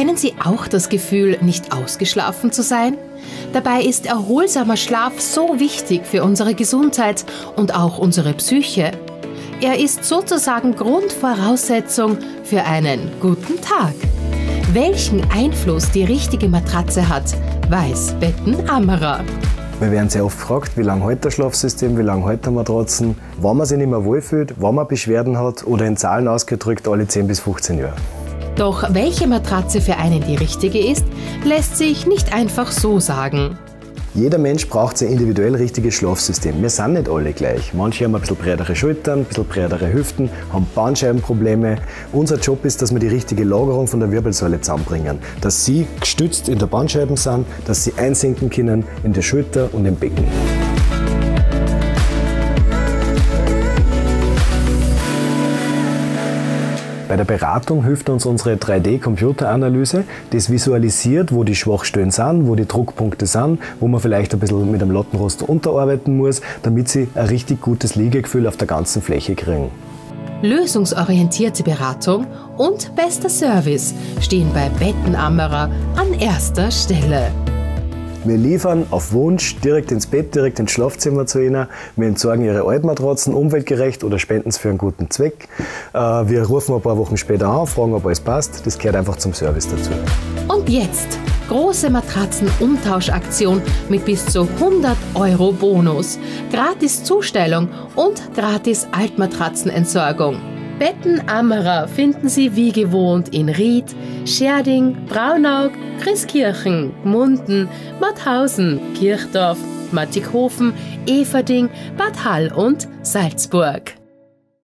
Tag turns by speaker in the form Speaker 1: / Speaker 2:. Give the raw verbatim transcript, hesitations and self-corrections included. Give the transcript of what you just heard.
Speaker 1: Kennen Sie auch das Gefühl, nicht ausgeschlafen zu sein? Dabei ist erholsamer Schlaf so wichtig für unsere Gesundheit und auch unsere Psyche. Er ist sozusagen Grundvoraussetzung für einen guten Tag. Welchen Einfluss die richtige Matratze hat, weiß Bettenammerer.
Speaker 2: Wir werden sehr oft gefragt, wie lange hält das Schlafsystem, wie lange hält der Matratzen, wann man sich nicht mehr wohlfühlt, wann man Beschwerden hat oder in Zahlen ausgedrückt alle zehn bis fünfzehn Jahre.
Speaker 1: Doch welche Matratze für einen die richtige ist, lässt sich nicht einfach so sagen.
Speaker 2: Jeder Mensch braucht sein individuell richtiges Schlafsystem. Wir sind nicht alle gleich. Manche haben ein bisschen breitere Schultern, ein bisschen breitere Hüften, haben Bandscheibenprobleme. Unser Job ist, dass wir die richtige Lagerung von der Wirbelsäule zusammenbringen. Dass sie gestützt in der Bandscheiben sind, dass sie einsinken können in der Schulter und im Becken. Bei der Beratung hilft uns unsere drei D Computeranalyse, das visualisiert, wo die Schwachstellen sind, wo die Druckpunkte sind, wo man vielleicht ein bisschen mit einem Lattenroster unterarbeiten muss, damit Sie ein richtig gutes Liegegefühl auf der ganzen Fläche kriegen.
Speaker 1: Lösungsorientierte Beratung und bester Service stehen bei Bettenammerer an erster Stelle.
Speaker 2: Wir liefern auf Wunsch direkt ins Bett, direkt ins Schlafzimmer zu Ihnen. Wir entsorgen Ihre Altmatratzen umweltgerecht oder spenden sie für einen guten Zweck. Wir rufen ein paar Wochen später an, fragen, ob alles passt. Das gehört einfach zum Service dazu.
Speaker 1: Und jetzt große Matratzen-Umtauschaktion mit bis zu hundert Euro Bonus, gratis Zustellung und gratis Altmatratzenentsorgung. Bettenammerer finden Sie wie gewohnt in Ried, Scherding, Braunau, Christkirchen, Gmunden, Mauthausen, Kirchdorf, Mattighofen, Everding, Bad Hall und Salzburg.